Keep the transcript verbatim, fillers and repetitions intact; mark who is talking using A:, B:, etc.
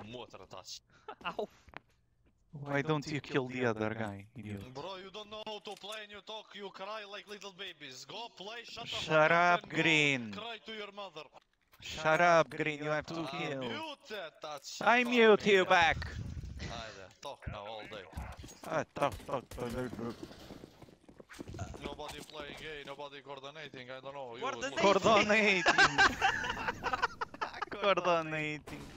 A: Motor touch.
B: Ow.
C: Why don't you kill the other guy, idiot?
A: Bro, you don't know how to play and you talk, you cry like little babies. Go play, shut the
C: Shut
A: fuck
C: up,
A: and go
C: Green.
A: cry to your mother.
C: Shut up, Green, you have to
A: Ah,
C: kill.
A: mute that, that shit.
C: I mute you back!
A: Haydi, talk now all day.
C: Ah, talk, talk, talk.
A: Nobody playing gay, nobody coordinating, I don't know. You
B: Coordinate.
A: look-
C: Coordinating! Coordinating.